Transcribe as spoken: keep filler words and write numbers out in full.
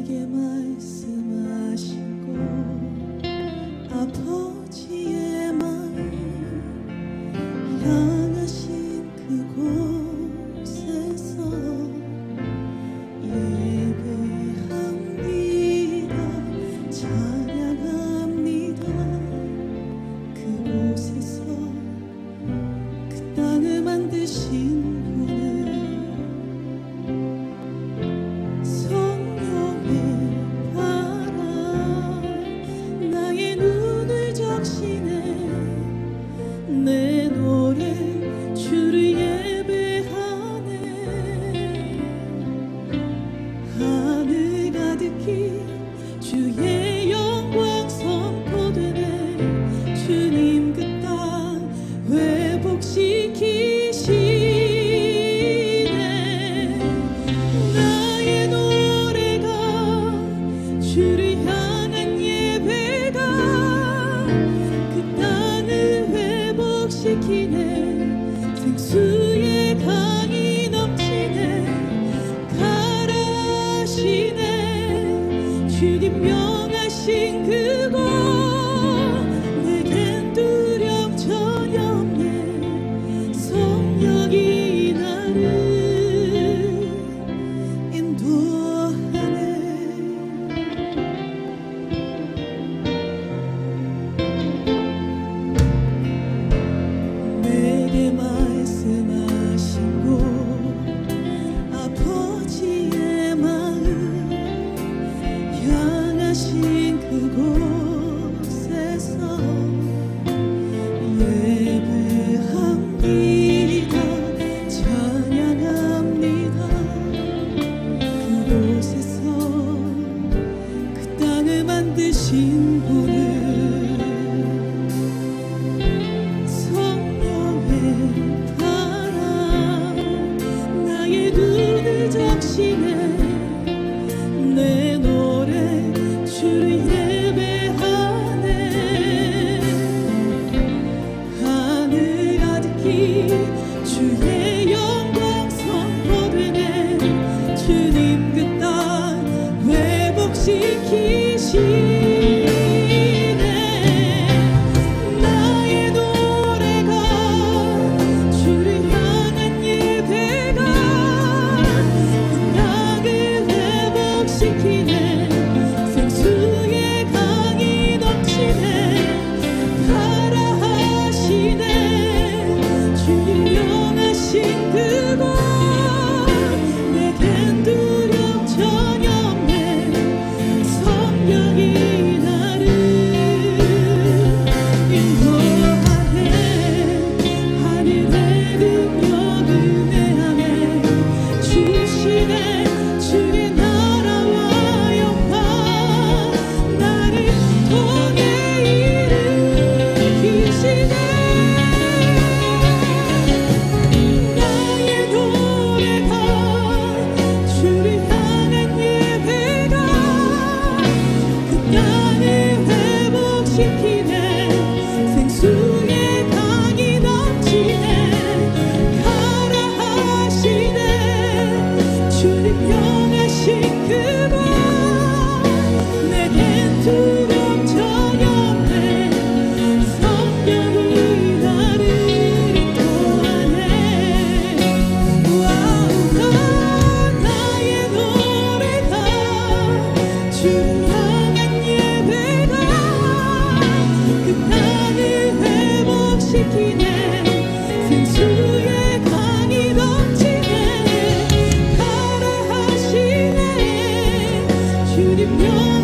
내게 말씀하시고 아버지의 마음 향하신 그곳에서 예배합니다. 찬양합니다. 그곳에서 그 땅을 만드신 분을 성령의 바람 나의 눈을 적시네. 내 노래 주를 예배하네. 하늘 가득히 주의 영광 선포되네. 주님 그 땅 회복시키시네. 나의 노래가 주를 향한 예배가 그 땅을 회복시키네. 생수의 강이 넘치네. 가라 하시네. 주님 명하신 그곳 내겐 두려움 전혀 없네. 성령이 나를 인도하네. 내게 말씀하시고 아버지의 마음 향하신 그곳에서 예배합니다. 찬양합니다. 그곳에서 그 땅을 만드신 분을 성령의 바람 나의 눈을 적시네. 내 노래 주를 예배하네. 하늘 가득히 주의 영광 선포되네. 주님 그 땅 회복시키시네. 나의 노래가 주를 향한 예배가 그 땅을 회복시키네. 생수의 강이 넘치네. 가라 하시네. 주님 명하신 그곳 내겐 두려움 전혀 없네. 성령이 나를 인도하네. 하늘의 능력 은혜 안에 주시네. 주의 나라와 영광 나를 통해 일으키시네. 나의 노래가 주를 향한 예배가 그 땅을 회복시키네. 생수의 강이 넘치네. 가라 하시네. 주님 명하신 그곳 내겐 두려움 전혀 없네. 성령이 나를 인도하네. 와우, 나의 노래가 주를 향한 예배가 그 땅을 회복시키네. 생수의 강이 넘치네. 가라 하시네. 주님 명